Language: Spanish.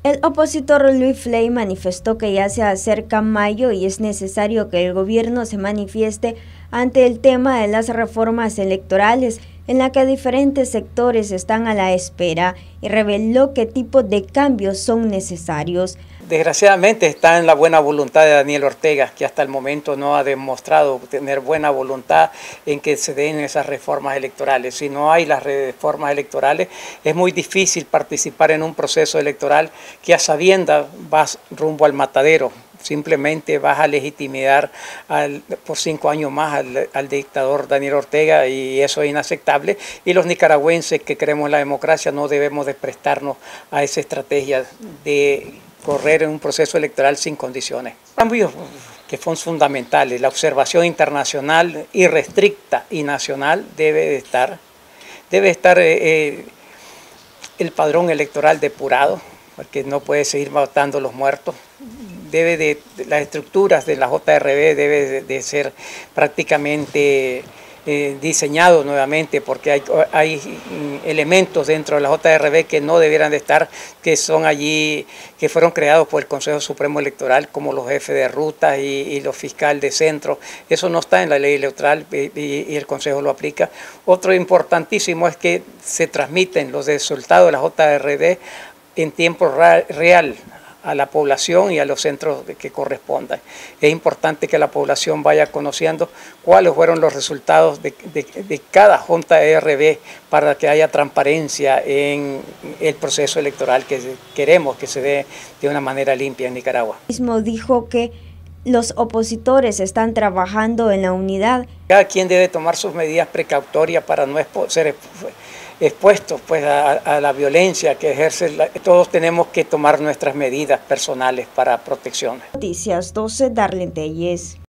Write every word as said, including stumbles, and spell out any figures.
El opositor Luis Flay manifestó que ya se acerca mayo y es necesario que el gobierno se manifieste ante el tema de las reformas electorales, en la que diferentes sectores están a la espera, y reveló qué tipo de cambios son necesarios. Desgraciadamente está en la buena voluntad de Daniel Ortega, que hasta el momento no ha demostrado tener buena voluntad en que se den esas reformas electorales. Si no hay las reformas electorales, es muy difícil participar en un proceso electoral que a sabiendas vas rumbo al matadero. Simplemente vas a legitimar al, por cinco años más al, al dictador Daniel Ortega, y eso es inaceptable. Y los nicaragüenses que creemos en la democracia no debemos de prestarnos a esa estrategia de correr en un proceso electoral sin condiciones. Cambios que son fundamentales, la observación internacional irrestricta y nacional debe de estar, debe estar eh, el padrón electoral depurado, porque no puede seguir matando los muertos. Debe de, las estructuras de la J R B debe de, de ser prácticamente eh, diseñado nuevamente, porque hay, hay elementos dentro de la J R B que no debieran de estar, que son allí, que fueron creados por el Consejo Supremo Electoral, como los jefes de ruta y, y los fiscales de centro. Eso no está en la ley electoral y, y el Consejo lo aplica. Otro importantísimo es que se transmiten los resultados de la J R B en tiempo real a la población y a los centros que correspondan. Es importante que la población vaya conociendo cuáles fueron los resultados de, de, de cada J R B para que haya transparencia en el proceso electoral que queremos que se dé de una manera limpia en Nicaragua. Mismo dijo que los opositores están trabajando en la unidad. Cada quien debe tomar sus medidas precautorias para no ser expuestos pues, a, a la violencia que ejerce. La, todos tenemos que tomar nuestras medidas personales para protección. Noticias doce, Darlene Telles.